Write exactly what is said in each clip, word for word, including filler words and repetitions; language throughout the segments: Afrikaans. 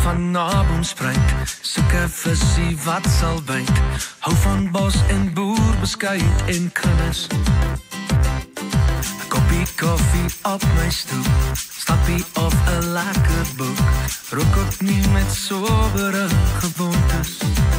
van naboomspruit, soek 'n visie wat sal byt. Hou van bos en boer, beskuit en kinders. 'n Koppie koffie op my stoel, stappie of 'n lekker boek. Rook ook nie met sobere gewoontes.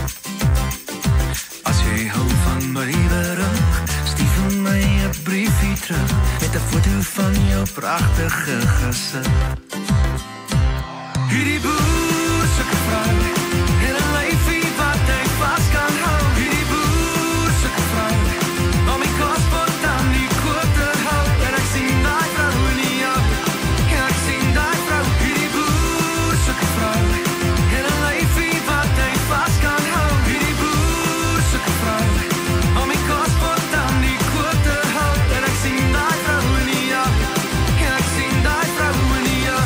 As jy hou van my berug, stuur vir my 'n briefie terug, met 'n foto van jou pragtige gesig. Hierdie boer soek 'n vrou, en 'n lyfie wat hy vas kan hou. Hierdie boer soek 'n vrou, om die kospot aan die koop te hou. En ek sien daai vrou in die jou, en ek sien daai vrou. Hierdie boer soek 'n vrou, en 'n lyfie wat hy vas kan hou. Hierdie boer soek 'n vrou, om die kospot aan die koop te hou. En ek sien daai vrou in die jou, en ek sien daai vrou in die jou.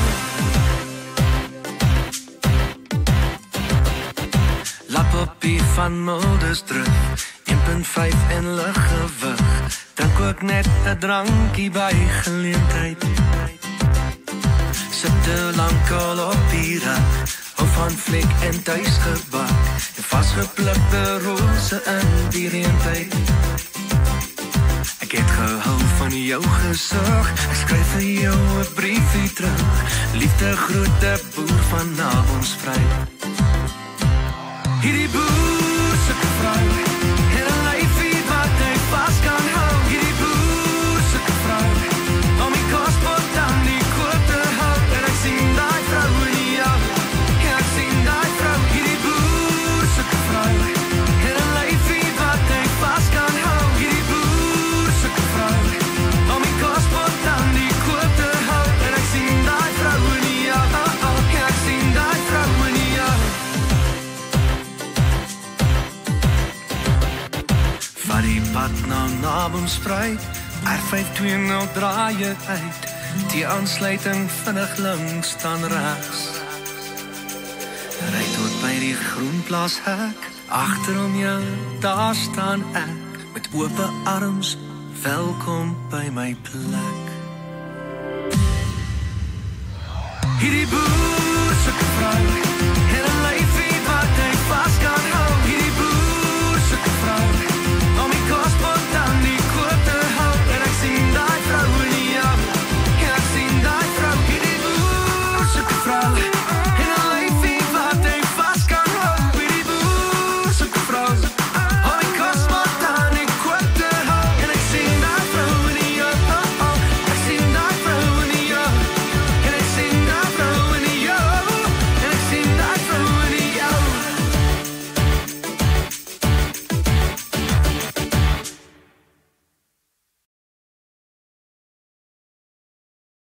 Lappie van modus druk, een punt vyf en liggewig. Drink ook net 'n drankie by geleentheid. Sit te lank al op die rak, hou van vlek en thuisgebak, en vasgeplukte rose in die reentyd. Ek het gehou van jou gesig, ek skryf vir jou 'n briefie terug. Liefde groete boer van Naboomspruit. Hierdie boer soek 'n vrou, en 'n lyfie wat hy vas kan hou. Hierdie boer soek 'n vrou, om die kospot aan die koop te hou. En ek sien daai vrou in die jou, en ek sien daai vrou. Hierdie boer soek 'n vrou, en 'n lyfie wat hy vas kan hou. Hierdie boer soek 'n vrou, om die kospot aan die koop te hou. En ek sien daai vrou in die jou, oh, oh, en ek sien daai vrou in die jou. Van die pad na Naboomspruit, R vyf twee nul draai jy uit. Die aansluiting vinnig links dan regs. Ry tot by die groenplashek, agterom jou, daar staan ek, met ope arms, welkom by my plek. Hierdie boer soek 'n vrou,